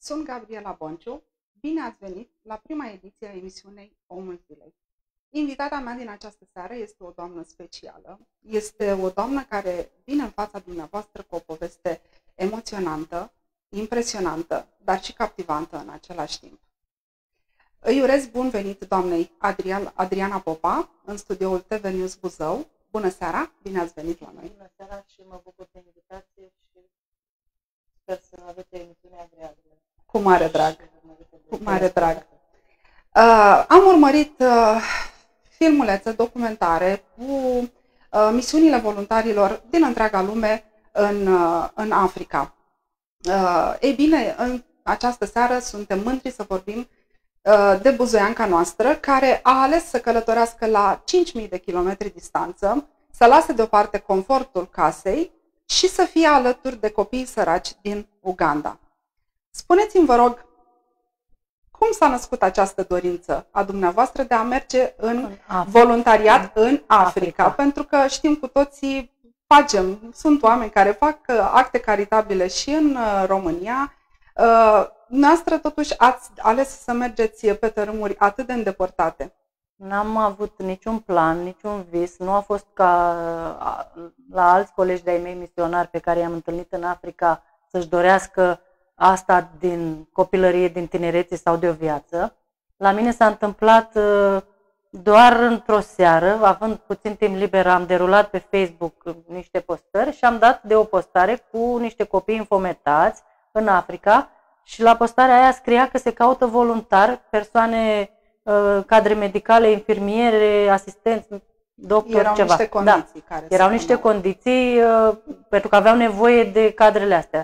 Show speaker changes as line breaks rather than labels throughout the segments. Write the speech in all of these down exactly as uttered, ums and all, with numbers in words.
Sunt Gabriela Bonciu. Bine ați venit la prima ediție a emisiunii Omul Zilei. Invitata mea din această seară este o doamnă specială. Este o doamnă care vine în fața dumneavoastră cu o poveste emoționantă, impresionantă, dar și captivantă în același timp. Îi urez bun venit doamnei Adrian, Adriana Popa în studioul T V News Buzău. Bună seara, bine ați venit la noi.
Bună seara și mă bucur de invitație și sper să aveți o emisiune agreabilă.
Cu mare drag. Cu mare drag. Uh, am urmărit uh, filmulețe, documentare cu uh, misiunile voluntarilor din întreaga lume în, uh, în Africa. Uh, ei bine, în această seară suntem mândri să vorbim uh, de buzoianca noastră, care a ales să călătorească la cinci mii de kilometri distanță, să lase deoparte confortul casei și să fie alături de copiii săraci din Uganda. Spuneți-mi, vă rog, cum s-a născut această dorință a dumneavoastră de a merge în, în voluntariat în Africa? Africa? Pentru că știm cu toții, facem, sunt oameni care fac acte caritabile și în România. Noastră totuși ați ales să mergeți pe tărâmuri atât de îndepărtate.
N-am avut niciun plan, niciun vis. Nu a fost ca la alți colegi de-ai mei misionari pe care i-am întâlnit în Africa să-și dorească asta din copilărie, din tinerețe sau de o viață. La mine s-a întâmplat doar într-o seară, având puțin timp liber, am derulat pe Facebook niște postări și am dat de o postare cu niște copii infometați în Africa și la postarea aia scria că se caută voluntari, persoane, cadre medicale, infirmiere, asistenți, doctori,
erau
ceva.
Niște condiții
da,
care
erau niște condiții pentru că aveau nevoie de cadrele astea.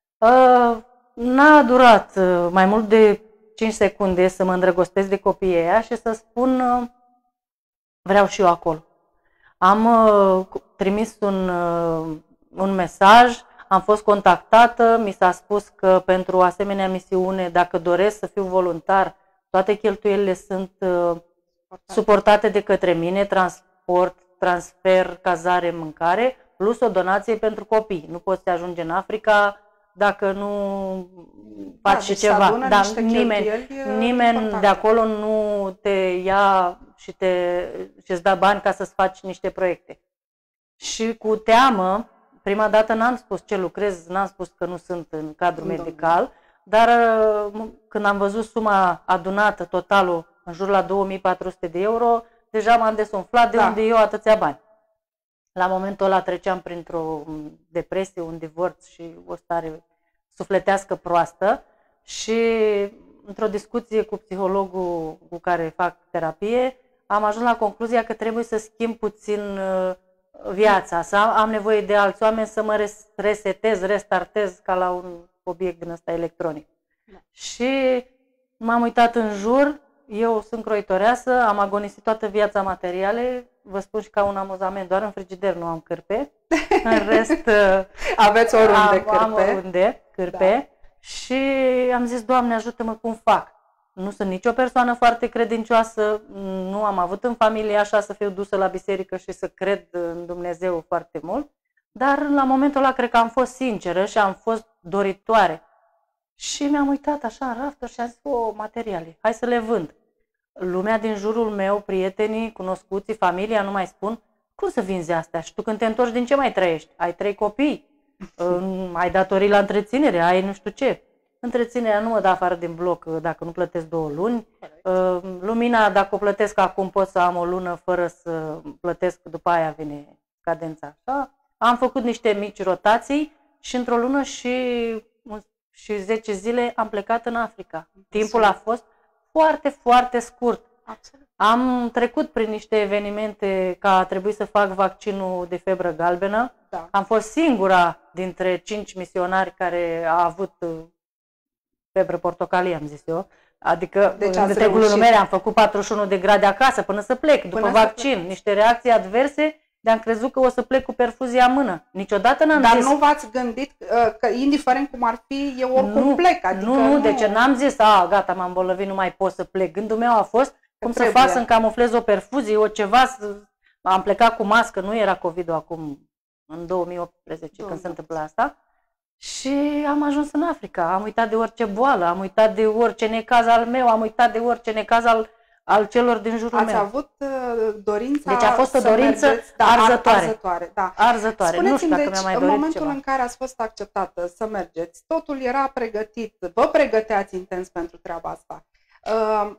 N-a durat mai mult de cinci secunde să mă îndrăgostesc de copiii ăia și să spun vreau și eu acolo. Am trimis un, un mesaj, am fost contactată, mi s-a spus că pentru o asemenea misiune, dacă doresc să fiu voluntar, toate cheltuielile sunt suportate de către mine, transport, transfer, cazare, mâncare, plus o donație pentru copii. Nu poți să ajungi în Africa dacă nu faci
da,
și
deci
ceva. Dar nimeni, nimeni de acolo nu te ia și, te, și îți dă bani ca să-ți faci niște proiecte. Și cu teamă, prima dată n-am spus ce lucrez, n-am spus că nu sunt în cadru medical, dar când am văzut suma adunată, totalul, în jur la două mii patru sute de euro, deja m-am desumflat de da. Unde eu atâția bani. La momentul ăla treceam printr-o depresie, un divorț și o stare sufletească proastă și într-o discuție cu psihologul cu care fac terapie am ajuns la concluzia că trebuie să schimb puțin viața, să am nevoie de alți oameni să mă resetez, restartez ca la un obiect din ăsta electronic. Da. Și m-am uitat în jur, eu sunt croitoreasă, am agonisit toată viața materiale, vă spun și ca un amuzament, doar în frigider nu am cârpe, în rest
aveți oriunde
am,
cârpe.
Am oriunde cârpe da. Și am zis, Doamne ajută-mă cum fac. Nu sunt nicio persoană foarte credincioasă, nu am avut în familie așa să fiu dusă la biserică și să cred în Dumnezeu foarte mult, dar la momentul ăla cred că am fost sinceră și am fost doritoare. Și mi-am uitat așa în rafturi și am zis, o, materiale, hai să le vând. Lumea din jurul meu, prietenii, cunoscuții, familia, nu mai spun, cum să vinzi astea? Și tu când te întorci, din ce mai trăiești? Ai trei copii, ai datorii la întreținere, ai nu știu ce. Întreținerea nu mă dă afară din bloc dacă nu plătesc două luni. Lumina, dacă o plătesc acum, pot să am o lună fără să plătesc, după aia vine cadența. Așa. Am făcut niște mici rotații și într-o lună și, și zece zile am plecat în Africa. Timpul a fost foarte, foarte scurt. Absolut. Am trecut prin niște evenimente că a trebuit să fac vaccinul de febră galbenă. Da. Am fost singura dintre cinci misionari care a avut febră portocalie, am zis eu. Adică deci în întregul numere am făcut patruzeci și unu de grade acasă până să plec, după până vaccin. Niște reacții adverse de-am crezut că o să plec cu perfuzia în mână. Niciodată n-am
Dar
zis...
Dar nu v-ați gândit că, indiferent cum ar fi, eu oricum
nu,
plec? Adică
nu, nu, deci n-am zis, a, gata, m-am îmbolnăvit, nu mai pot să plec. Gândul meu a fost cum trebuie. Să fac să-mi camuflez o perfuzie, o ceva. Să... Am plecat cu mască, nu era COVID-ul acum, în două mii optsprezece, când se întâmplă asta. Și am ajuns în Africa, am uitat de orice boală, am uitat de orice necaz al meu, am uitat de orice necaz al, al celor din jurul
Ați
meu.
avut uh, dorința
Deci a fost o
să
dorință
mergeți, da,
arzătoare.
arzătoare, da.
Arzătoare. Nu știu
Spuneți-mi,
dacă
deci,
mi-a mai
în
dorit
momentul
ceva.
în care ați fost acceptată să mergeți, totul era pregătit, vă pregăteați intens pentru treaba asta. Uh,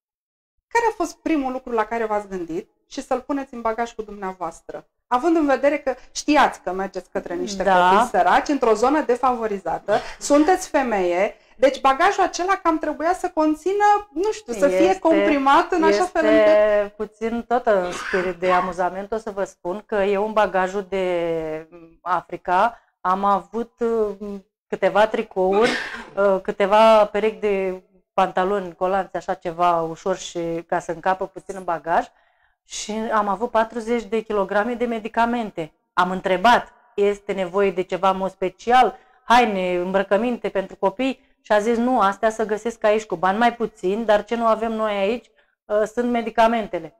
care a fost primul lucru la care v-ați gândit și să-l puneți în bagaj cu dumneavoastră? Având în vedere că știați că mergeți către niște
Da.
copii săraci, într-o zonă defavorizată, sunteți femeie, deci bagajul acela cam trebuia să conțină, nu știu, să fie
Este-
comprimat în așa fel încât...
Este puțin tot în spirit de amuzament, o să vă spun că eu în bagajul de Africa am avut uh, câteva tricouri, uh, câteva perechi de pantaloni, colanți, așa ceva ușor și ca să încapă puțin în bagaj și am avut patruzeci de kilograme de medicamente. Am întrebat, este nevoie de ceva în mod special, haine, îmbrăcăminte pentru copii? Și a zis, nu, astea să găsesc aici cu bani mai puțin, dar ce nu avem noi aici uh, sunt medicamentele.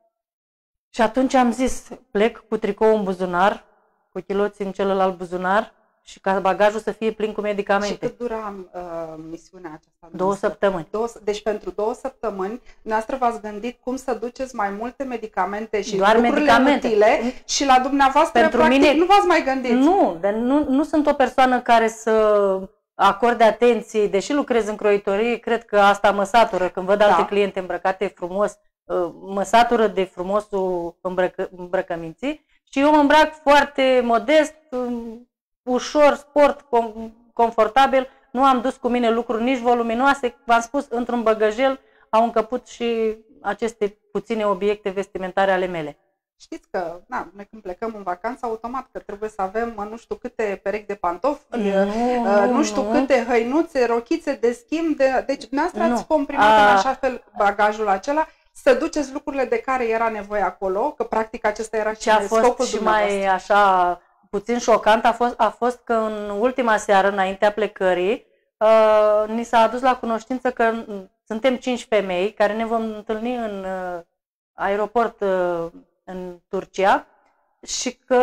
Și atunci am zis, plec cu tricou în buzunar, cu chiloții în celălalt buzunar și ca bagajul să fie plin cu
Și
medicamente.
cât dura uh, misiunea aceasta?
Două
noastră?
săptămâni.
Două, deci pentru două săptămâni, noastră v-ați gândit cum să duceți mai multe medicamente și
Doar
lucrurile
medicamente.
utile și la dumneavoastră,
Pentru
practic,
mine-
nu v-ați mai gândit.
Nu, dar nu, nu sunt o persoană care să acorde atenție, deși lucrez în croitorie, cred că asta mă satură când văd alte
Da.
cliente îmbrăcate frumos, uh, mă satură de frumosul îmbrăcă, îmbrăcăminții și eu mă îmbrac foarte modest, um, ușor, sport, com, confortabil, nu am dus cu mine lucruri nici voluminoase, v-am spus, într-un băgăjel au încăput și aceste puține obiecte vestimentare ale mele.
Știți că, na, noi când plecăm în vacanță, automat că trebuie să avem uh, nu știu câte perechi de pantofi,
Nu,
uh, nu,
nu,
știu
nu.
câte hăinuțe, rochițe de schimb. De, deci, dumneavoastră
Nu.
ați comprimat
A-
în așa fel bagajul acela să duceți lucrurile de care era nevoie acolo, că practic acesta era și
Ce a fost
scopul
și
dumneavoastră.
mai așa puțin șocant a fost, a fost că în ultima seară, înaintea plecării, uh, ni s-a adus la cunoștință că mm, suntem cinci femei care ne vom întâlni în uh, aeroport uh, în Turcia și că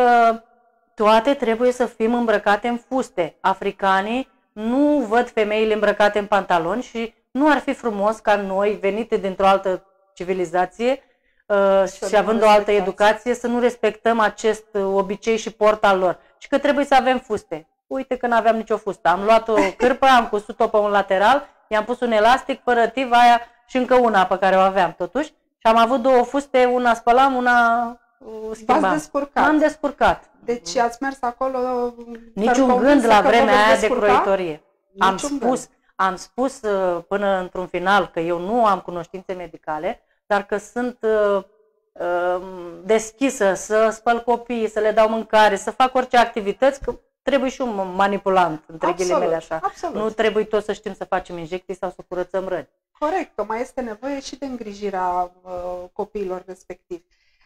toate trebuie să fim îmbrăcate în fuste. Africanii nu văd femeile îmbrăcate în pantaloni și nu ar fi frumos ca noi, venite dintr-o altă civilizație, uh, și
nu
având o altă
respectați.
educație, să nu respectăm acest uh, obicei și port al lor. Și că trebuie să avem fuste. Uite că nu aveam nicio fustă. Am luat o cârpă, am cusut-o pe un lateral, i-am pus un elastic, părătiv, aia și încă una pe care o aveam totuși. Și am avut două fuste, una spălam, una uh, schimbam.
V-ați descurcat.
M-am descurcat.
Deci ați mers acolo
Niciun
convinsă
gând la
că vă
vremea
veți
aia de
descurca?
croitorie. Am
Niciun
spus, am spus uh, până într-un final că eu nu am cunoștințe medicale, dar că sunt uh, uh, deschisă să spăl copiii, să le dau mâncare, să fac orice activități, că trebuie și un manipulant, între
Absolut,
ghilimele așa.
absolut.
Nu trebuie tot să știm să facem injecții sau să curățăm răni.
Corect, că mai este nevoie și de îngrijirea uh, copiilor respectivi.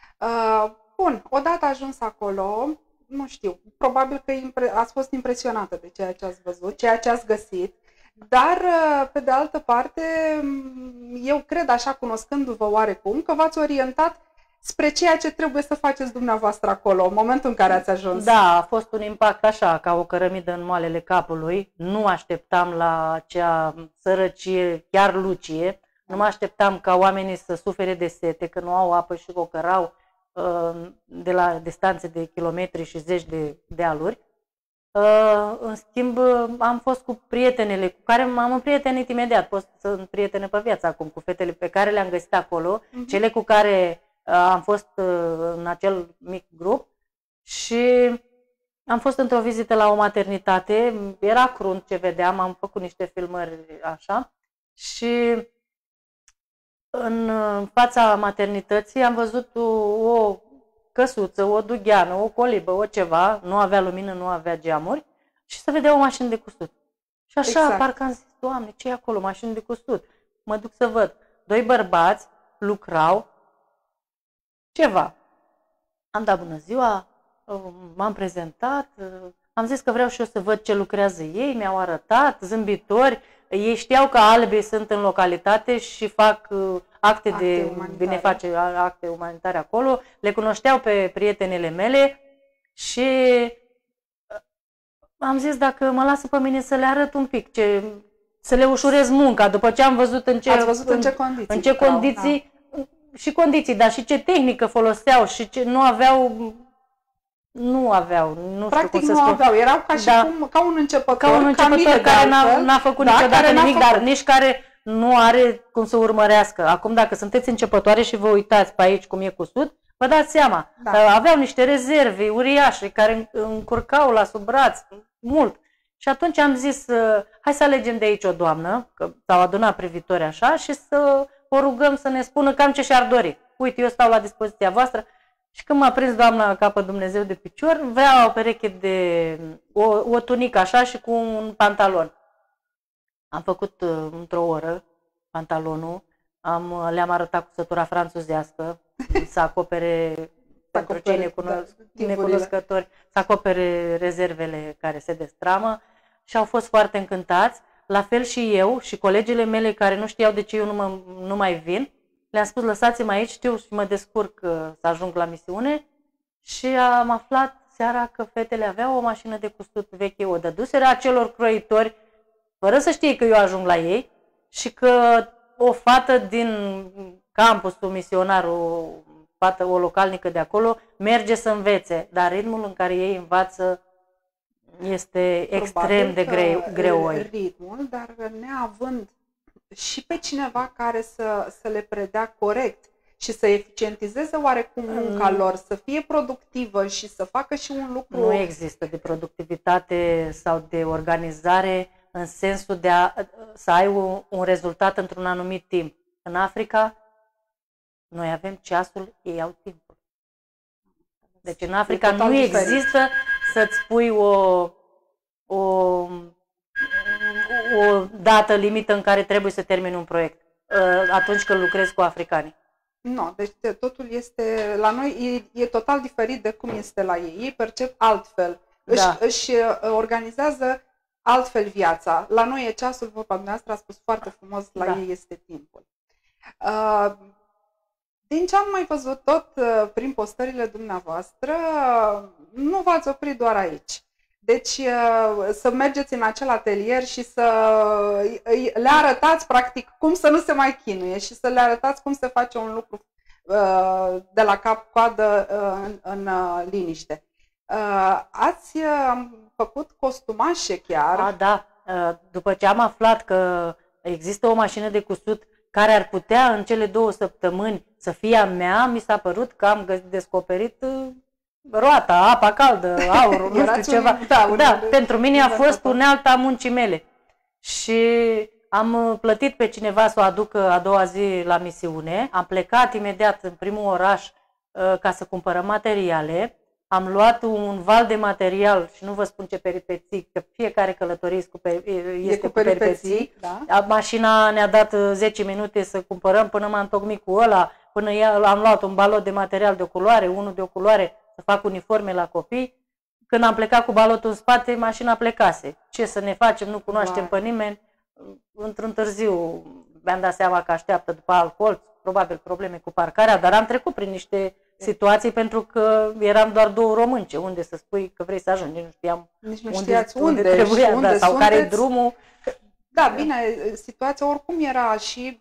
Uh, bun, odată ajuns acolo, nu știu, probabil că impre- ați fost impresionată de ceea ce ați văzut, ceea ce ați găsit, dar, uh, pe de altă parte, m, eu cred, așa cunoscându-vă oarecum, că v-ați orientat spre ceea ce trebuie să faceți dumneavoastră acolo, în momentul în care ați ajuns.
Da, a fost un impact așa, ca o cărămidă în moalele capului. Nu așteptam la acea sărăcie, chiar lucie. Nu mă așteptam ca oamenii să sufere de sete, că nu au apă și o cărau uh, de la distanțe de kilometri și zeci de dealuri. Uh, în schimb, am fost cu prietenele cu care m-am împrietenit imediat. Pot să sunt prietene pe viață acum, cu fetele pe care le-am găsit acolo,
Mhm.
cele cu care uh, am fost uh, în acel mic grup și am fost într-o vizită la o maternitate. Era crunt ce vedeam, am făcut niște filmări așa și în uh, fața maternității am văzut o, o căsuță, o dugheană, o colibă, o ceva, nu avea lumină, nu avea geamuri și se vedea o mașină de cusut. Și așa,
Exact.
parcă am zis, Doamne, ce e acolo, mașină de cusut? Mă duc să văd. Doi bărbați lucrau ceva. Am dat bună ziua, m-am prezentat, am zis că vreau și eu să văd ce lucrează ei, mi-au arătat, zâmbitori, ei știau că albii sunt în localitate și fac uh, acte,
Acte
de
umanitare.
bineface, acte umanitare acolo, le cunoșteau pe prietenele mele și uh, am zis dacă mă lasă pe mine să le arăt un pic, ce, să le ușurez munca, după ce am văzut în ce,
Ați văzut în, în ce condiții,
în ce condiții da. și condiții, dar și ce tehnică foloseau și ce nu aveau, nu aveau, nu
Practic
știu cum
nu
să spun.
aveau, erau ca și
da.
cum, ca un începător,
ca un începător
ca
care n-a, n-a făcut
da,
niciodată nimic,
făcut.
dar nici care nu are cum să urmărească. Acum, dacă sunteți începătoare și vă uitați pe aici cum e cusut, vă dați seama. Da. Aveau niște rezerve uriașe care încurcau la sub braț mult. Și atunci am zis, hai să alegem de aici o doamnă, că s-au adunat privitori așa, și să o rugăm să ne spună cam ce și-ar dori. Uite, eu stau la dispoziția voastră. Și când m-a prins doamna capă Dumnezeu de picior, vrea o pereche de, o, o tunică așa și cu un pantalon. Am făcut uh, într-o oră pantalonul, am, le-am arătat cusătura franțuzească, să acopere, pentru cei necuno- da, necunoscători, să acopere rezervele care se destramă și au fost foarte încântați. La fel și eu și colegele mele care nu știau de ce eu nu, mă, nu mai vin, le-am spus lăsați-mă aici, știu și mă descurc uh, să ajung la misiune și am aflat seara că fetele aveau o mașină de cusut veche, o dăduseră acelor croitori, fără să știe că eu ajung la ei și că o fată din campusul misionar, o fată, o localnică de acolo, merge să învețe, dar ritmul în care ei învață este Probabil extrem de greu, greoi.
Ritmul, dar neavând și pe cineva care să, să le predea corect și să eficientizeze oarecum munca mm. lor, să fie productivă și să facă și un lucru...
Nu există de productivitate sau de organizare în sensul de a, să ai un, un rezultat într-un anumit timp. În Africa, noi avem ceasul, ei au timpul. Deci în Africa nu diferit. Există să-ți pui o, o, o dată limită în care trebuie să termini un proiect atunci când lucrezi cu africanii.
Nu, deci totul este, la noi e, e total diferit de cum este la ei. Ei percep altfel, da. își, își organizează altfel viața. La noi e ceasul, vorba dumneavoastră a spus foarte frumos, la da. ei este timpul. Uh, din ce am mai văzut tot uh, prin postările dumneavoastră, nu v-ați oprit doar aici. Deci uh, să mergeți în acel atelier și să uh, le arătați practic cum să nu se mai chinuie și să le arătați cum se face un lucru uh, de la cap-coadă uh, în, în uh, liniște. Uh, ați uh, făcut costumașe chiar.
A, da. Uh, după ce am aflat că există o mașină de cusut care ar putea în cele două săptămâni să fie a mea, mi s-a părut că am descoperit uh, roata, apa caldă, aurul, nu știu ceva. Un, da, da, un, pentru mine a fost unealta muncii mele. Și am plătit pe cineva să o aducă a doua zi la misiune. Am plecat imediat în primul oraș uh, ca să cumpărăm materiale. Am luat un val de material și nu vă spun ce peripeții, că fiecare călătorie este cu, per, este cu peripeții. peripeții da. Mașina ne-a dat zece minute să cumpărăm până m-am întocmit cu ăla, până am luat un balot de material de o culoare, unul de o culoare, să fac uniforme la copii. Când am plecat cu balotul în spate, mașina plecase. Ce să ne facem, nu cunoaștem pe nimeni. Într-un târziu mi-am dat seama că așteaptă după alt colț, probabil probleme cu parcarea, dar am trecut prin niște situații pentru că eram doar două românce. Unde să spui că vrei să ajungi? Nu știam
Nici nu
unde,
știați
unde,
unde
trebuia,
unde
da, sau
sunteți.
care e drumul.
Da, bine, situația oricum era și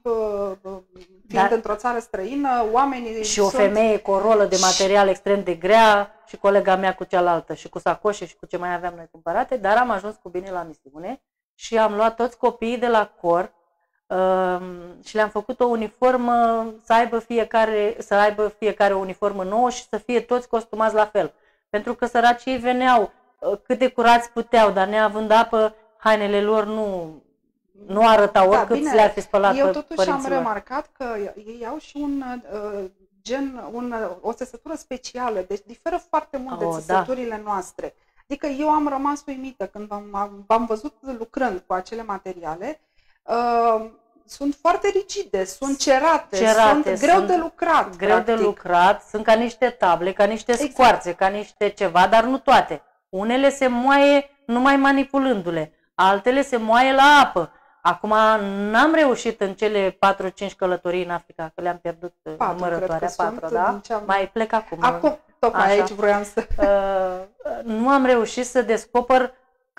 fiind da. într-o țară străină, oamenii
și o sunt... femeie cu o rolă de material extrem de grea și colega mea cu cealaltă și cu sacoșe și cu ce mai aveam noi cumpărate, dar am ajuns cu bine la misiune și am luat toți copiii de la cor uh, și le-am făcut o uniformă, să aibă fiecare, să aibă fiecare o uniformă nouă și să fie toți costumați la fel. Pentru că săracii veneau uh, cât de curați puteau, dar neavând apă, hainele lor nu... Nu arătau oricât da, le-ar fi spălat.
Eu totuși am remarcat că ei au și un uh, gen, un, o țesătură specială, deci diferă foarte mult oh, de țesăturile da. noastre. Adică eu am rămas uimită când v-am văzut lucrând cu acele materiale. Uh, sunt foarte rigide, sunt cerate, cerate sunt greu sunt de lucrat.
Greu practic. de lucrat, sunt ca niște table, ca niște exact. scoarțe, ca niște ceva, dar nu toate. Unele se moaie numai manipulându-le, altele se moaie la apă. Acum n-am reușit în cele patru-cinci călătorii în Africa, că le-am pierdut numărătoarea, patru, da? Am... Mai plec acum.
Acum, tocmai aici vroiam să...
Uh, nu am reușit să descoper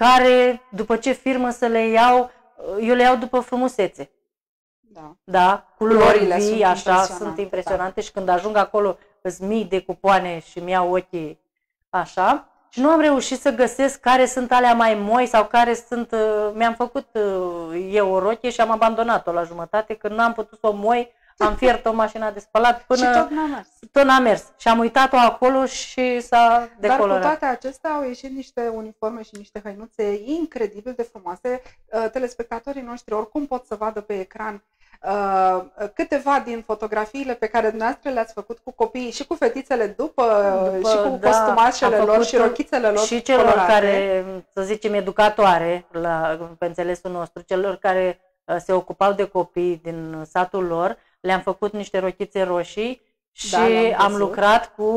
care, după ce firmă să le iau, eu le iau după frumusețe.
Da.
Da, culorile vii,
sunt
așa, sunt impresionante, da. Și când ajung acolo îți mii de cupoane și mi iau ochii așa. Și nu am reușit să găsesc care sunt alea mai moi sau care sunt... Uh, mi-am făcut uh, eu o rochie și am abandonat-o la jumătate, când n-am putut să o moi, am fiert o mașină de spălat până...
Și tot n-a mers.
Tot n-a mers. Și am uitat-o acolo și s-a decolorat.
Dar cu toate acestea au ieșit niște uniforme și niște hăinuțe incredibil de frumoase. Uh, telespectatorii noștri oricum pot să vadă pe ecran Uh, câteva din fotografiile pe care dumneavoastră le-ați făcut cu copiii și cu fetițele după, după și cu da, costumașele lor și rochițele lor
și celor colorate. Care, să zicem, educatoare, la, pe înțelesul nostru, celor care uh, se ocupau de copii din satul lor, le-am făcut niște rochițe roșii și da, am lucrat cu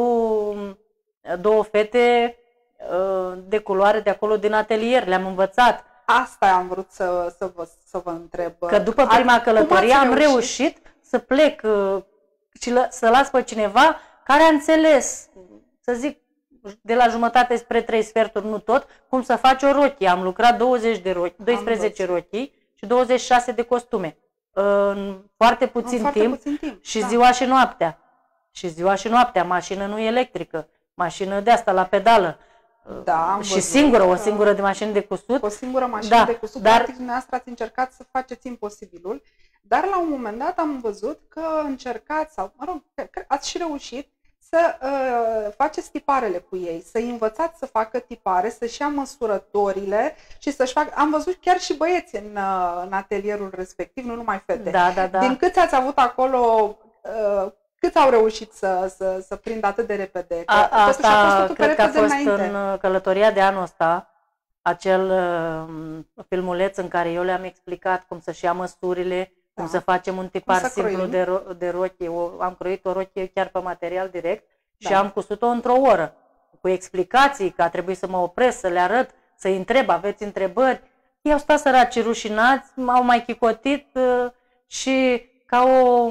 două fete uh, de culoare de acolo din atelier, le-am învățat.
Asta am vrut să, să, vă, să vă întreb.
Că după prima călătorie am reușit? reușit să plec uh, și lă, să las pe cineva care a înțeles, să zic, de la jumătate spre trei sferturi, nu tot, cum să faci o rochie. Am lucrat douăzeci de rochii, doisprezece rochii și douăzeci și șase de costume. În foarte puțin, în foarte timp, puțin timp și da. ziua și noaptea. Și ziua și noaptea, mașină nu electrică, mașină de asta la pedală.
Da, am
și singură, o singură de mașină de cusut.
O singură mașină
da,
de cusut,
dar...
practic dumneavoastră ați încercat să faceți imposibilul, dar la un moment dat am văzut că încercați, sau mă rog, ați și reușit să uh, faceți tiparele cu ei, să învățați să facă tipare, să-și ia măsurătorile și să-și facă... Am văzut chiar și băieți în, uh, în atelierul respectiv, nu numai fete.
Da, da, da.
Din câți ați avut acolo... Uh, Cât au reușit să, să, să prindă atât de repede? Că
a, asta
a fost
cred că a fost
înainte.
În călătoria de anul ăsta, acel uh, filmuleț în care eu le-am explicat cum să-și ia măsurile, da. cum să facem un tipar simplu de, ro de rochie. O, am croit o rochie chiar pe material direct da. și am cusut-o într-o oră, cu explicații, că a trebuit să mă opresc, să le arăt, să-i întreb, aveți întrebări. Ei au stat săraci rușinați, m-au mai chicotit uh, și ca o...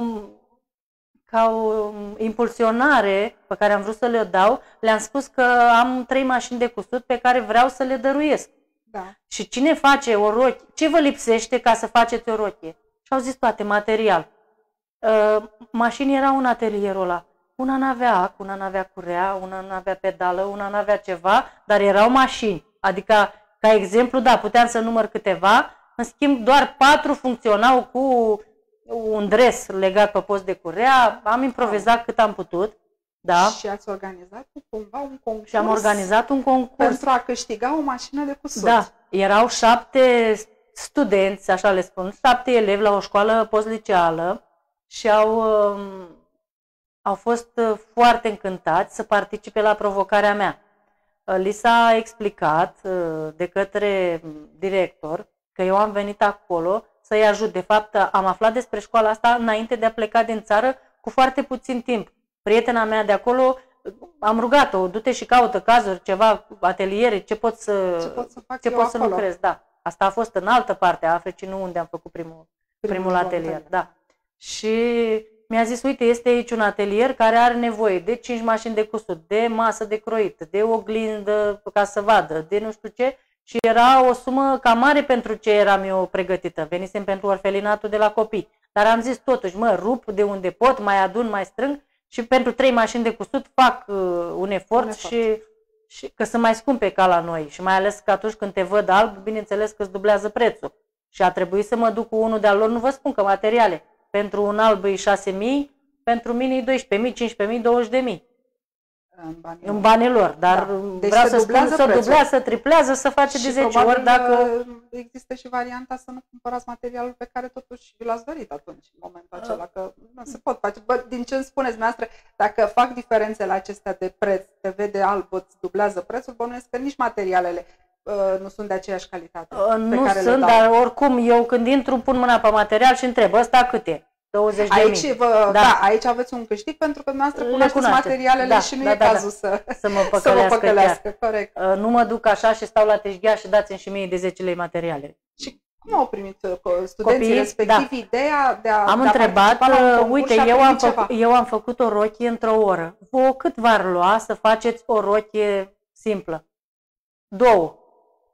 ca o impulsionare pe care am vrut să le dau, le-am spus că am trei mașini de cusut pe care vreau să le dăruiesc.
Da.
Și cine face o rochie? Ce vă lipsește ca să faceți o rochie? Și au zis toate, material. Uh, mașini erau în atelierul ăla. Una n-avea ac, una n-avea curea, una n-avea pedală, una n-avea ceva, dar erau mașini. Adică, ca exemplu, da, puteam să număr câteva, în schimb doar patru funcționau cu un dres legat pe post de curea, am improvizat cât am putut. Da.
Și ați organizat cumva un concurs?
Și am organizat un concurs.
Pentru a câștiga o mașină de cusut.
Da, erau șapte studenți, așa le spun, șapte elevi la o școală postliceală și au, au fost foarte încântați să participe la provocarea mea. Li s-a explicat de către director că eu am venit acolo să-i ajut. De fapt, am aflat despre școala asta înainte de a pleca din țară cu foarte puțin timp. Prietena mea de acolo, am rugat-o, du-te și caută cazuri, ceva, ateliere, ce pot să,
ce pot să, fac
ce pot să lucrez. Da. Asta a fost în altă parte a Africii, nu unde am făcut primul, primul, primul atelier. Da. Și mi-a zis, uite, este aici un atelier care are nevoie de cinci mașini de cusut, de masă de croit, de oglindă ca să vadă, de nu știu ce. Și era o sumă cam mare pentru ce eram eu pregătită. Venisem pentru orfelinatul de la copii. Dar am zis totuși, mă, rup de unde pot, mai adun, mai strâng și pentru trei mașini de cusut fac uh, un efort, un efort. Și, și că sunt mai scumpe ca la noi. Și mai ales că atunci când te văd alb, bineînțeles că îți dublează prețul. Și a trebuit să mă duc cu unul de-al lor, nu vă spun că materiale. Pentru un alb e șase mii, pentru mine e doisprezece mii, cincisprezece mii, douăzeci de mii.
În banii,
în banii lor, dar da. Deci vreau să spun să dublează, să triplează, să face de zece ori dacă...
există și varianta să nu cumpărați materialul pe care totuși l-ați dorit atunci, în momentul acela, că nu se pot face. Bă, din ce îmi spuneți noastră, dacă fac diferențele acestea de preț, te vede alb, îți dublează prețul, bănuiesc că nici materialele uh, nu sunt de aceeași calitate. Uh,
nu pe care sunt, le dar oricum eu când intru pun mâna pe material și întreb, ăsta cât e? douăzeci de mii.
Aici, vă, da. Da, aici aveți un câștig pentru că dumneavoastră cunoașteți materialele da, și nu da, e da, cazul da. Să,
să mă păcălească. Să mă păcălească
corect.
Nu mă duc așa și stau la teșghea și dați-mi și mie de zece lei materiale.
Și cum au primit studenții Copii, respectiv da. ideea de a
Am
de
întrebat, a uite, eu am, făcut, eu am făcut o rochie într-o oră. Vă cât v-ar lua să faceți o rochie simplă? Două.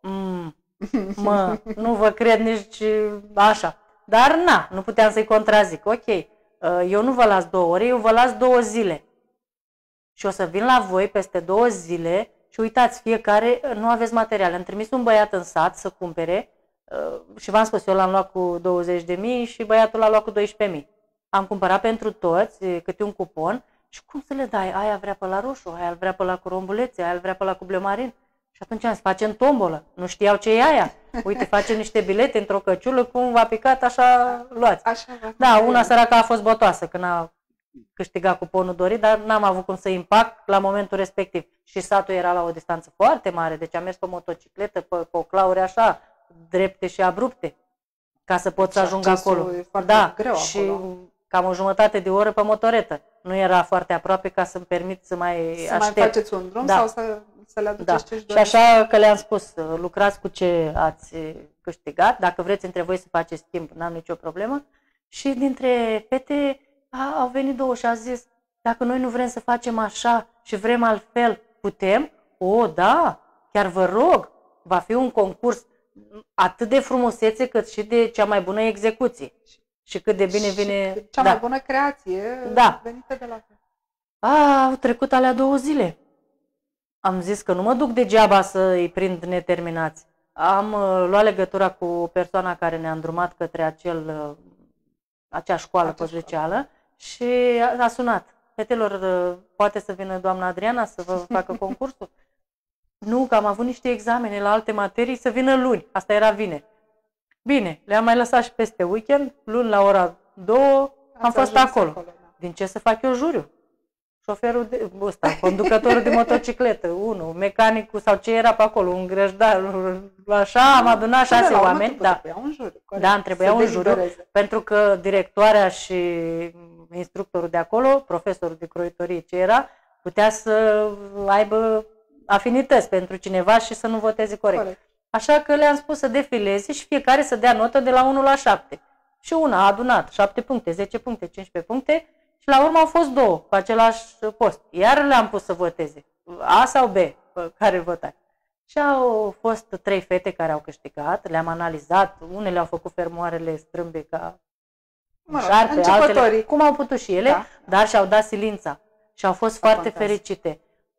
Mm, mă, nu vă cred nici așa. Dar na, nu puteam să-i contrazic. Ok, eu nu vă las două ore, eu vă las două zile. Și o să vin la voi peste două zile și uitați, fiecare, nu aveți materiale. Am trimis un băiat în sat să cumpere și v-am spus, eu l-am luat cu douăzeci de mii și băiatul l-a luat cu doisprezece mii. Am cumpărat pentru toți câte un cupon și cum să le dai? Aia vrea pe la roșu, aia vrea pe la cu rombulețe, aia vrea pe la cu bleu-marin. Și atunci am zis, facem tombolă. Nu știau ce e aia. Uite, facem niște bilete într-o căciulă, cum v-a picat, așa luați.
Așa,
da, una săracă a fost botoasă când a câștigat cuponul dorit, dar n-am avut cum să impact la momentul respectiv. Și satul era la o distanță foarte mare, deci am mers pe motocicletă, pe coclauri așa, drepte și abrupte, ca să pot să ajung acolo. Da,
greu
și
acolo.
Cam o jumătate de oră pe motoretă. Nu era foarte aproape ca să-mi permit să mai
să
aștept.
mai faceți un drum, da, sau să, să le aduceți
da.
ce-și
Și așa că le-am spus, lucrați cu ce ați câștigat, dacă vreți între voi să faceți timp, n-am nicio problemă. Și dintre fete a, au venit două și a zis, dacă noi nu vrem să facem așa și vrem altfel, putem? O, da, chiar vă rog, va fi un concurs atât de frumusețe cât și de cea mai bună execuție. Și cât de bine
și
vine...
Cea
da.
mai bună creație
da.
venită de la fel.
A, au trecut alea două zile. Am zis că nu mă duc degeaba să îi prind neterminați. Am uh, luat legătura cu persoana care ne-a îndrumat către acel, uh, acea școală cosliceală și a, a sunat. Fetelor, uh, poate să vină doamna Adriana să vă facă concursul? Nu, că am avut niște examene la alte materii, să vină luni. Asta era vineri. Bine, le-am mai lăsat și peste weekend, luni la ora două am fost acolo. acolo da. Din ce să fac eu juriu? Șoferul de ăsta, conducătorul de motocicletă, unul, mecanicul sau ce era pe acolo, un grăjdar, așa, am adunat șase oameni. Da,
un juriu,
da, îmi trebuia un juriu, pentru că directoarea și instructorul de acolo, profesorul de croitorie ce era, putea să aibă afinități pentru cineva și să nu voteze corect. corect. Așa că le-am spus să defileze și fiecare să dea notă de la unu la șapte. Și una a adunat șapte puncte, zece puncte, cincisprezece puncte și la urmă au fost două pe același post. Iar le-am pus să voteze, A sau B, care votai. Și au fost trei fete care au câștigat, le-am analizat, unele au făcut fermoarele strâmbe ca
mă rog,
șarpe, altele, cum au putut și ele,
da.
dar și-au dat silința și au fost foarte
contează.
fericite.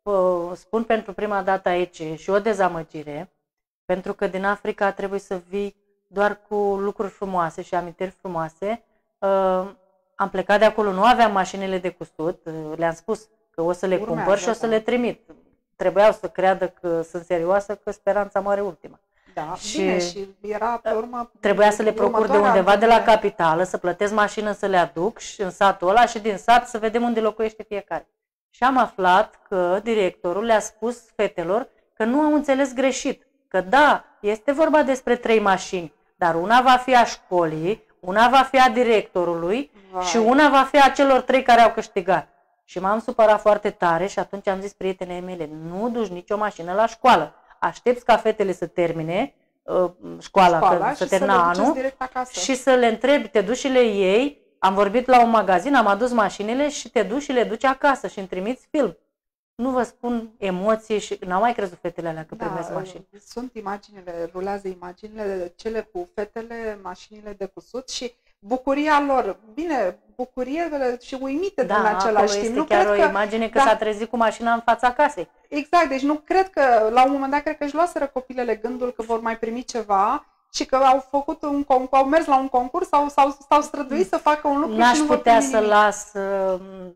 Spun pentru prima dată aici și o dezamăgire, pentru că din Africa trebuie să vii doar cu lucruri frumoase și amintiri frumoase. Uh, am plecat de acolo, nu aveam mașinile de cusut, uh, le-am spus că o să le Urmează, cumpăr și o să da. le trimit. Trebuiau să creadă că sunt serioasă, că speranța moare ultima.
Da, și, bine, și era pe urmă...
Trebuia să le procur de undeva de la capitală, să plătesc mașină să le aduc și în satul ăla și din sat să vedem unde locuiește fiecare. Și am aflat că directorul le-a spus fetelor că nu au înțeles greșit. Că da, este vorba despre trei mașini, dar una va fi a școlii, una va fi a directorului Vai. și una va fi a celor trei care au câștigat. Și m-am supărat foarte tare și atunci am zis prietenei mele, nu duci nicio mașină la școală. Aștepți ca fetele să termine uh, școala,
școala
că, să termine anul și să le întrebi, te duci și le iei. Am vorbit la un magazin, am adus mașinile și te duci și le duci acasă și îmi trimiți film. Nu vă spun emoții și n-au mai crezut fetele alea că da, primesc mașini.
Sunt imaginile, rulează imaginile, cele cu fetele, mașinile de cusut și bucuria lor. Bine, bucurie și uimite
da,
în același timp.
Este
nu
chiar
cred
o
că,
imagine că
da,
s-a trezit cu mașina în fața casei.
Exact, deci nu cred că, la un moment dat, cred că își luaseră copilele gândul că vor mai primi ceva și că au făcut un concurs, au mers la un concurs sau s-au străduit să facă un lucru
N-aș
și nu
putea să
nimic.
las uh,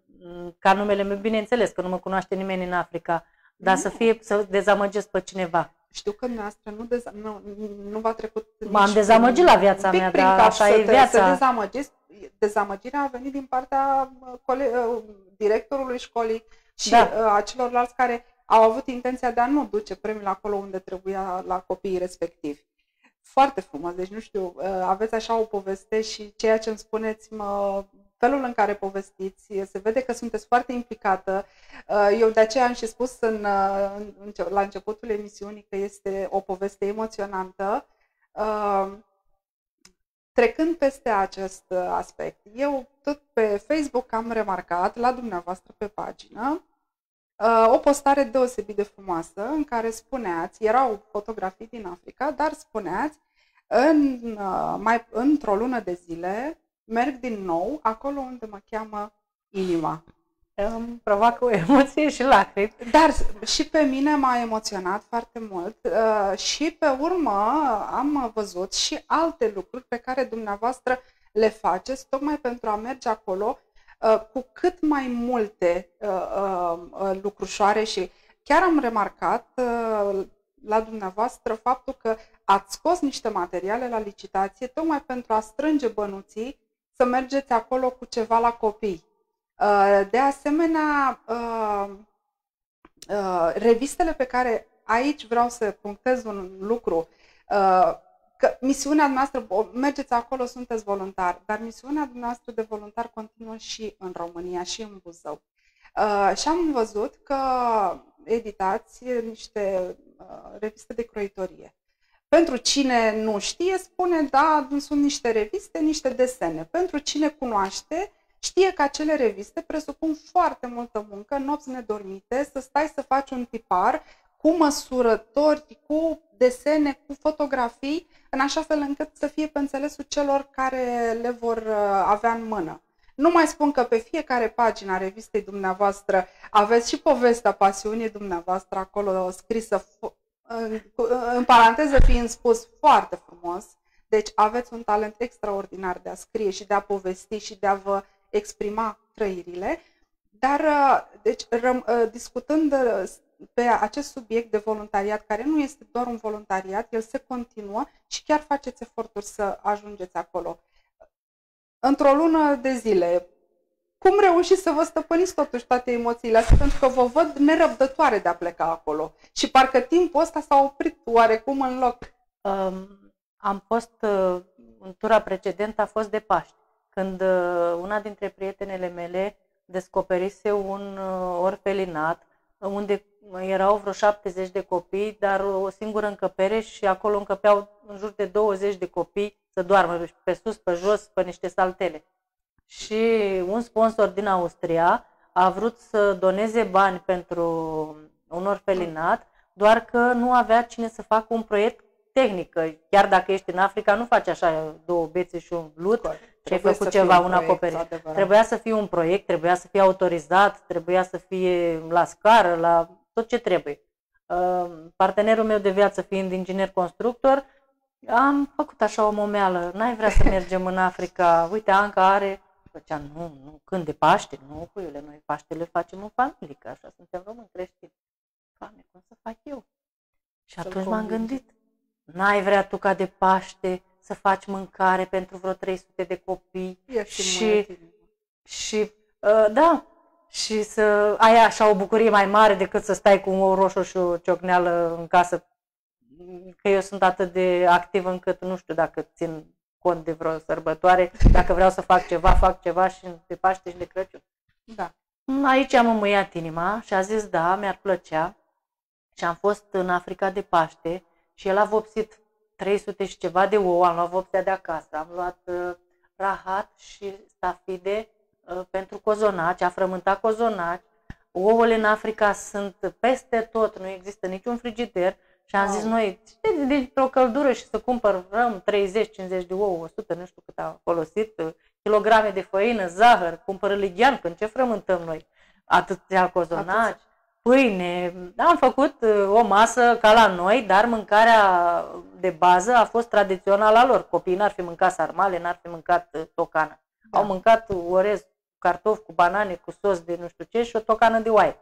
ca numele meu, bineînțeles că nu mă cunoaște nimeni în Africa, dar nu. să fie să dezamăgesc pe cineva.
Știu că dumneavoastră nu, deza- nu, nu v-a trecut
M-am dezamăgit la viața mea, dar așa e viața.
Să dezamăgiți. Dezamăgirea a venit din partea cole- directorului școlii și da. a celorlalți care au avut intenția de a nu duce premiul acolo unde trebuia la copiii respectivi. Foarte frumos, deci nu știu, aveți așa o poveste și ceea ce îmi spuneți, mă, felul în care povestiți, se vede că sunteți foarte implicată. Eu de aceea am și spus în, la începutul emisiunii că este o poveste emoționantă. Trecând peste acest aspect, eu tot pe Facebook am remarcat la dumneavoastră pe pagină uh, o postare deosebit de frumoasă în care spuneați, erau fotografii din Africa, dar spuneați, în, uh, mai, într-o lună de zile merg din nou acolo unde mă cheamă inima.
Îmi provoacă o emoție și lacrimi.
Dar și pe mine m-a emoționat foarte mult uh, și pe urmă am văzut și alte lucruri pe care dumneavoastră le faceți tocmai pentru a merge acolo uh, cu cât mai multe uh, uh, lucrușoare și chiar am remarcat uh, la dumneavoastră faptul că ați scos niște materiale la licitație tocmai pentru a strânge bănuții să mergeți acolo cu ceva la copii. De asemenea, revistele pe care aici vreau să punctez un lucru, că misiunea noastră, mergeți acolo, sunteți voluntari, dar misiunea noastră de voluntar continuă și în România, și în Buzău. Și am văzut că editați niște reviste de croitorie. Pentru cine nu știe, spune, da, sunt niște reviste, niște desene. Pentru cine cunoaște, știe că acele reviste presupun foarte multă muncă, nopți nedormite, să stai să faci un tipar cu măsurători, cu desene, cu fotografii, în așa fel încât să fie pe înțelesul celor care le vor avea în mână. Nu mai spun că pe fiecare pagină a revistei dumneavoastră aveți și povestea pasiunii dumneavoastră acolo scrisă, în, în paranteză fiind spus, foarte frumos. Deci aveți un talent extraordinar de a scrie și de a povesti și de a vă exprima trăirile. Dar, deci, răm, discutând pe acest subiect de voluntariat, care nu este doar un voluntariat, el se continuă și chiar faceți eforturi să ajungeți acolo. Într-o lună de zile, cum reușiți să vă stăpâniți totuși toate emoțiile astea? Pentru că vă văd nerăbdătoare de a pleca acolo. Și parcă timpul ăsta s-a oprit oarecum în loc.
Um, am fost, uh, în tura precedentă a fost de Paști, când uh, una dintre prietenele mele descoperise un uh, orfelinat unde erau vreo șaptezeci de copii, dar o singură încăpere și acolo încăpeau în jur de douăzeci de copii să doarmă pe sus, pe jos, pe niște saltele. Și un sponsor din Austria a vrut să doneze bani pentru un orfelinat, doar că nu avea cine să facă un proiect tehnic. Chiar dacă ești în Africa, nu faci așa două bețe și un lut și ai făcut ceva, un acoperiș. Trebuia să fie un proiect, trebuia să fie autorizat, trebuia să fie la scară, la tot ce trebuie. Partenerul meu de viață fiind inginer constructor, am făcut așa o momeală. N-ai vrea să mergem în Africa? Uite, Anca are... Făcea, nu, nu, când de Paște? Nu, puiule, noi Paștele facem în familie, că așa suntem români creștini. Doamne, cum să fac eu? Și atunci m-am gândit, n-ai vrea tu ca de Paște să faci mâncare pentru vreo trei sute de copii? Și, și uh, da, și să ai așa o bucurie mai mare decât să stai cu un ou roșu și o ciocneală în casă. Că eu sunt atât de activ încât nu știu dacă țin cont de vreo sărbătoare, dacă vreau să fac ceva, fac ceva și de Paște și de Crăciun.
Da.
Aici am înmâiat inima și a zis da, mi-ar plăcea. Și am fost în Africa de Paște și el a vopsit trei sute și ceva de ouă, am luat vopsea de acasă, am luat uh, rahat și stafide uh, pentru cozonaci, a frământat cozonaci. Ouăle în Africa sunt peste tot, nu există niciun frigider. Și am zis noi, dintr-o căldură și să cumpărăm treizeci cincizeci de ouă, o sută, nu știu cât am folosit, kilograme de făină, zahăr, cumpără lighean, când ce frământăm noi? Atâția cozonaci, Atât. pâine. Am făcut o masă ca la noi, dar mâncarea de bază a fost tradițională a lor. Copiii n-ar fi mâncat sarmale, n-ar fi mâncat tocană. Da. Au mâncat orez, cartofi cu banane, cu sos de nu știu ce și o tocană de oaie.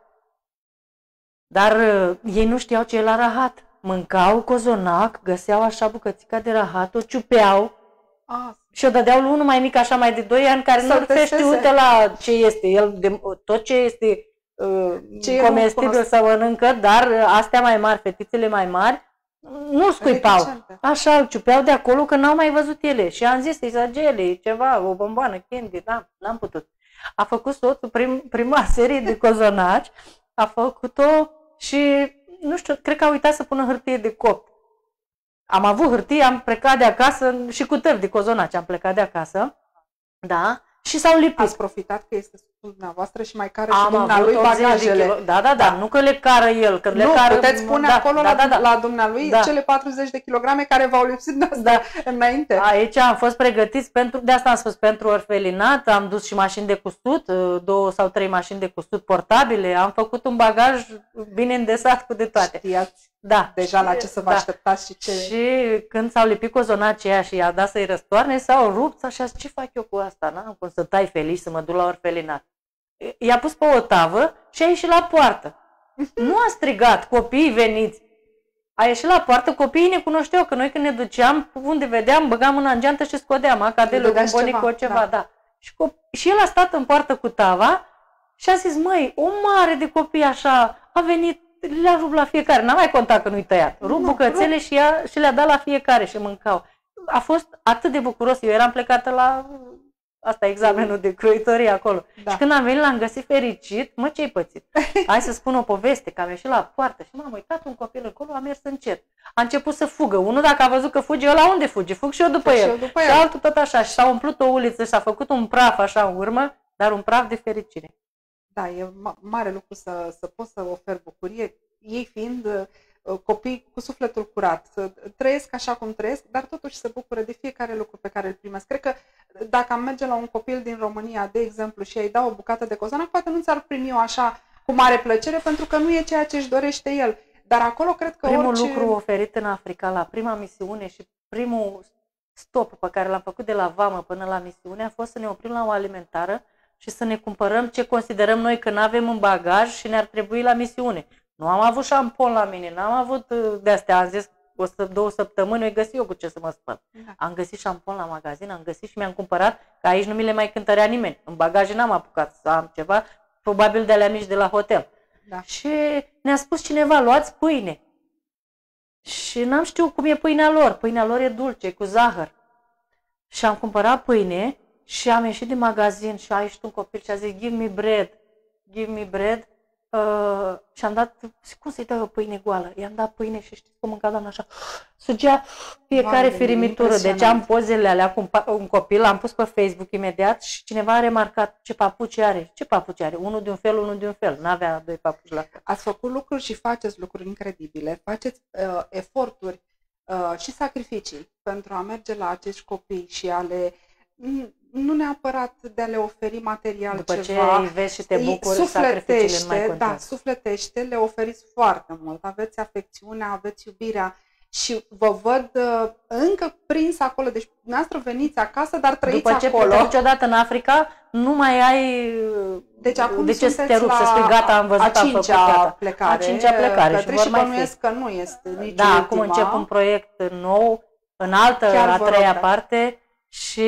Dar uh, ei nu știau ce e la rahat. Mâncau cozonac, găseau așa bucățica de rahat, o ciupeau ah. și o dădeau lui unul mai mic, așa mai de doi ani, care nu se știu uite la ce este. El, de, tot ce este uh, ce comestibil să mănâncă, dar uh, astea mai mari, fetițele mai mari, nu scuipau. Așa, îl ciupeau de acolo că n-au mai văzut ele. Și am zis, exagele, ceva, o bomboană, candy, da, n-am putut. A făcut soțul prim, prima serie de cozonaci, a făcut-o și, nu știu, cred că a uitat să pună hârtie de copt. Am avut hârtie, am plecat de acasă și cu tăvi de cozonaci am plecat de acasă, da, și s-au lipit.
Ați profitat că este începutul dumneavoastră și mai care
Am
și dumnealui
avut optzeci de
bagajele.
kilo. Da, da, da, nu că le cară el, că le
Nu,
cară...
puteți spune
da,
acolo
da,
la,
da, da.
la dumnealui
Da.
cele patruzeci de kilograme care v-au lipsit de asta
Da.
înainte.
Aici am fost pregătiți pentru, de asta am spus, pentru orfelinat, am dus și mașini de cusut, două sau trei mașini de cusut portabile, am făcut un bagaj bine îndesat cu de toate.
Știați
Da.
deja la ce să vă
da.
așteptați și ce...
Și când s-au lipit cozonacii aia și i-a dat să-i răstoarne, s-au rupt, așa, ce fac eu cu asta? N-am cum să tai felici, să mă duc la orfelinat. I-a pus pe o tavă și a ieșit la poartă. Nu a strigat, copiii veniți. A ieșit la poartă, copiii ne cunoșteau, că noi când ne duceam, unde vedeam, băgam mâna în geantă și scodeam acadelul, bombonică, ceva, da. da. Și, și el a stat în poartă cu tava și a zis, măi, o mare de copii așa, a venit, le-a rupt la fiecare, n-am mai contat că nu-i tăiat. Rup
Nu,
bucățele și, ea, și le-a dat la fiecare și mâncau. A fost atât de bucuros, eu eram plecată la... Asta, examenul de croitorie acolo. Da. Și când am venit, l-am găsit fericit. Mă, ce-ai pățit? Hai să spun o poveste, că am ieșit la poartă și m-am uitat un copil acolo, a mers încet. A început să fugă. Unul, dacă a văzut că fuge, eu la unde fuge? Fug și eu după
Fug
el.
Și, eu după
și
el.
altul tot așa. Și s-a umplut o uliță și s-a făcut un praf așa în urmă, dar un praf de fericire.
Da, e ma- mare lucru să, să poți să oferi bucurie, ei fiind uh, copii cu sufletul curat. Trăiesc așa cum trăiesc, dar totuși se bucură de fiecare lucru pe care îl primesc. Cred că dacă am merge la un copil din România, de exemplu, și ai da o bucată de cozonac, poate nu ți-ar primi-o așa cu mare plăcere, pentru că nu e ceea ce își dorește el. Dar acolo cred că
Primul
orice...
lucru oferit în Africa, la prima misiune și primul stop pe care l-am făcut de la vamă până la misiune, a fost să ne oprim la o alimentară și să ne cumpărăm ce considerăm noi că nu avem în bagaj și ne-ar trebui la misiune. Nu am avut șampon la mine, n-am avut de-astea, am zis, o să, două săptămâni, o găsi eu cu ce să mă spăl. Da. Am găsit șampon la magazin, am găsit și mi-am cumpărat, că aici nu mi le mai cântărea nimeni. În bagaje n-am apucat să am ceva, probabil de alea mici de la hotel.
Da.
Și ne-a spus cineva, luați pâine. Și n-am știut cum e pâinea lor. Pâinea lor e dulce, cu zahăr. Și am cumpărat pâine și am ieșit din magazin și a ieșit un copil și a zis, give me bread, give me bread. Uh, și am dat, cum să-i dau o pâine goală? I-am dat pâine și știți cum mânca doamna așa, sugea fiecare
Vai,
firimitură. Deci am pozele alea cu un copil, l-am pus pe Facebook imediat și cineva a remarcat ce papuci are. Ce papuci are? Unul de un fel, unul de un fel. N-avea doi papuci la fel.
Ați făcut lucruri și faceți lucruri incredibile, faceți uh, eforturi uh, și sacrificii pentru a merge la acești copii și a le... nu neapărat de a le oferi material
După
ceva.
ce îi vezi și te bucuri, sacrificiile nu mai contează.
Da, sufletește, le oferiți foarte mult. Aveți afecțiunea, aveți iubirea și vă văd uh, încă prins acolo. Deci, dumneavoastră veniți acasă, dar trăiți
După ce
acolo.
După ce odată în Africa, nu mai ai
deci, acum
de ce să te rupi,
la
să spui gata, am văzut,
a
am făcut,
cincea
gata.
plecare.
A cincea plecare.
Că
Și vor
și
mai
bănuiesc
fi.
că nu este nici
Da,
ultima.
acum încep un proiect nou, în altă,
Chiar
a
vă
treia
rog,
parte și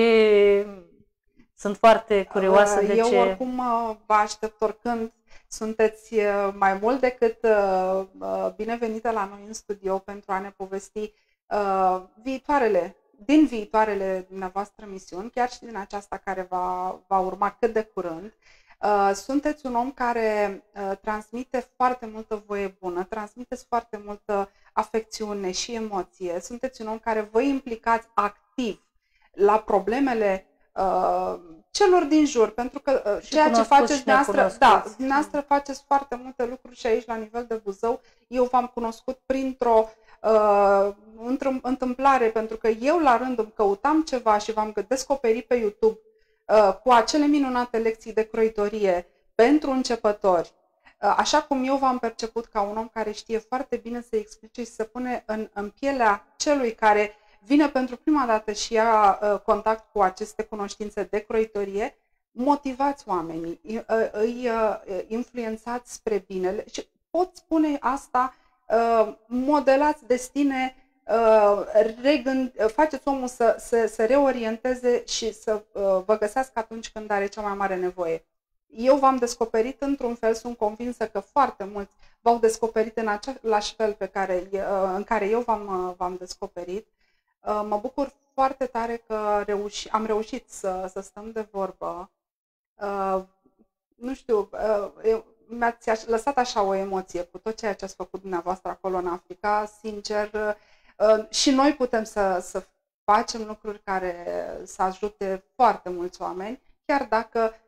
sunt foarte curioasă de
Eu
ce...
oricum vă aștept oricând. Sunteți mai mult decât binevenită la noi în studio pentru a ne povesti viitoarele, din viitoarele dumneavoastră misiuni, chiar și din aceasta care va, va urma cât de curând. Sunteți un om care transmite foarte multă voie bună, transmiteți foarte multă afecțiune și emoție. Sunteți un om care vă implicați activ la problemele Uh, celor din jur, pentru că uh, ceea ce faceți dumneavoastră, da, dumneavoastră faceți foarte multe lucruri și aici la nivel de Buzău. Eu v-am cunoscut printr-o uh, întâmplare, pentru că eu la rândul îmi căutam ceva și v-am descoperit pe YouTube uh, cu acele minunate lecții de croitorie pentru începători. Uh, așa cum eu v-am perceput ca un om care știe foarte bine să explice și să pune în, în pielea celui care vine pentru prima dată și ia uh, contact cu aceste cunoștințe de croitorie, motivați oamenii, îi, îi uh, influențați spre bine și pot spune asta, uh, modelați destine, uh, regând, uh, faceți omul să, să, să reorienteze și să uh, vă găsească atunci când are cea mai mare nevoie. Eu v-am descoperit într-un fel, sunt convinsă că foarte mulți v-au descoperit în același fel pe care, uh, în care eu v-am, uh, v-am descoperit. Mă bucur foarte tare că reuși, am reușit să, să stăm de vorbă. Uh, nu știu, uh, mi-ați lăsat așa o emoție cu tot ceea ce ați făcut dumneavoastră acolo în Africa. Sincer, uh, și noi putem să, să facem lucruri care să ajute foarte mulți oameni, chiar dacă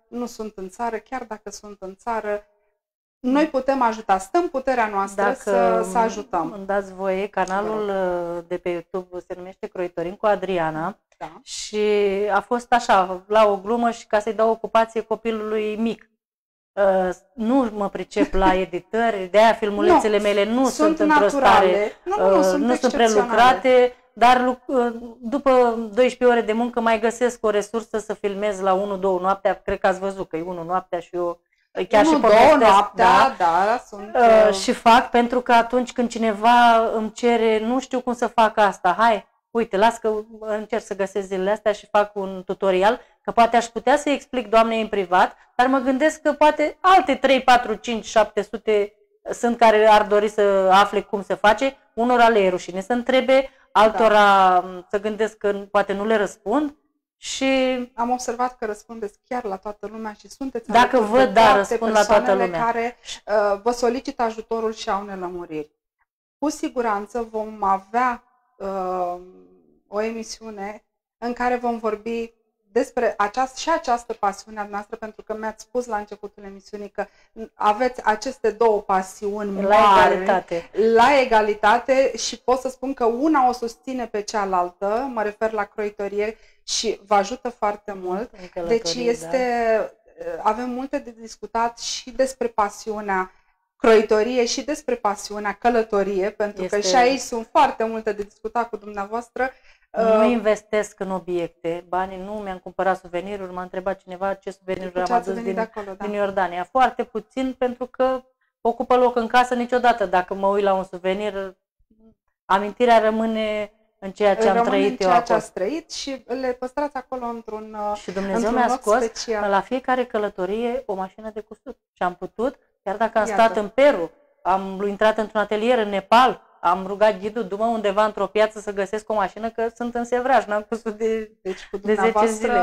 nu sunt în țară, chiar dacă sunt în țară, noi putem ajuta, stă în puterea noastră
Dacă
să, să ajutăm.
îmi dați voie, canalul de pe YouTube se numește Croitorim cu Adriana,
da.
Și a fost așa, la o glumă și ca să-i dau ocupație copilului mic. Uh, nu mă pricep la editări, de aia filmulețele
nu,
mele nu sunt,
sunt
într-o stare,
nu, nu, nu,
uh,
sunt,
nu sunt prelucrate, dar uh, după douăsprezece ore de muncă mai găsesc o resursă să filmez la unu două noaptea, cred că ați văzut că e unu noaptea și eu chiar
unu
și
două noaptea, da, da, sunt...
Uh, și fac pentru că atunci când cineva îmi cere, nu știu cum să fac asta, hai, uite, las că încerc să găsesc zilele astea și fac un tutorial, că poate aș putea să-i explic doamnei în privat, dar mă gândesc că poate alte trei, patru, cinci, șapte sute sunt care ar dori să afle cum se face, unora le e rușine să întrebe, altora da. Să gândesc că poate nu le răspund și...
Am observat că răspundeți chiar la toată lumea și sunteți
dacă văd, da, răspund la toată lumea.
Care uh, vă solicită ajutorul și au nelămuriri. Cu siguranță vom avea uh, o emisiune în care vom vorbi despre această, și această pasiune a noastră, pentru că mi-ați spus la începutul emisiunii că aveți aceste două pasiuni
la
mari,
egalitate.
la egalitate și pot să spun că una o susține pe cealaltă, mă refer la croitorie și vă ajută foarte mult. Deci este, da. Avem multe de discutat și despre pasiunea croitorie și despre pasiunea călătorie, pentru este... că și aici sunt foarte multe de discutat cu dumneavoastră.
Nu investesc în obiecte, banii nu mi-am cumpărat suveniruri, m-a întrebat cineva ce suveniruri am adus din, acolo, da. din Iordania. Foarte puțin pentru că ocupă loc în casă niciodată. Dacă mă uit la un suvenir, amintirea rămâne în ceea ce
rămâne
am trăit
în ceea
eu acolo.
Ce ați trăit și le păstrați acolo într-un
Și Dumnezeu mi-a scos special. La fiecare călătorie o mașină de cusut. Și am putut, chiar dacă am Iată. stat în Peru, am intrat într-un atelier în Nepal, am rugat ghidul, du-mă undeva într-o piață să găsesc o mașină, că sunt în sevraj, n-am cusut de,
deci, cu
de zece zile.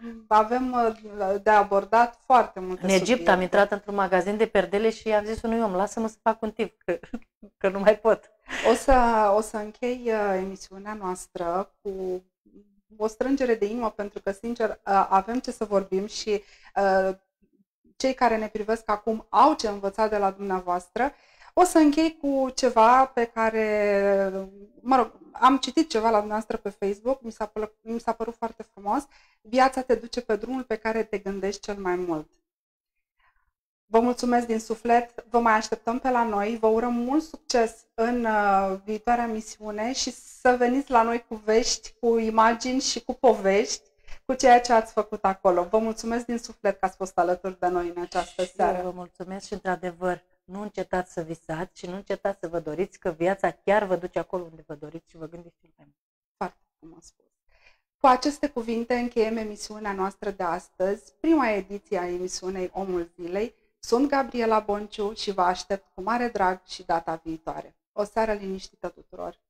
Avem de abordat foarte multe
În Egipt
subiecte.
Am intrat într-un magazin de perdele și am zis unui om, lasă-mă să fac un tip, că, că nu mai pot.
O să, o să închei uh, emisiunea noastră cu o strângere de inimă, pentru că, sincer, uh, avem ce să vorbim și uh, cei care ne privesc acum au ce învăța de la dumneavoastră. O să închei cu ceva pe care, mă rog, am citit ceva la dumneavoastră pe Facebook, mi s-a, mi s-a părut foarte frumos. Viața te duce pe drumul pe care te gândești cel mai mult. Vă mulțumesc din suflet, vă mai așteptăm pe la noi, vă urăm mult succes în uh, viitoarea misiune și să veniți la noi cu vești, cu imagini și cu povești, cu ceea ce ați făcut acolo. Vă mulțumesc din suflet că ați fost alături de noi în această
și
seară.
Vă mulțumesc și, într-adevăr, nu încetați să visați și nu încetați să vă doriți, că viața chiar vă duce acolo unde vă doriți și vă gândiți cel mai mult.
Foarte frumos spus. Cu aceste cuvinte încheiem emisiunea noastră de astăzi, prima ediție a emisiunei Omul Zilei. Sunt Gabriela Bonciu și vă aștept cu mare drag și data viitoare. O seară liniștită tuturor!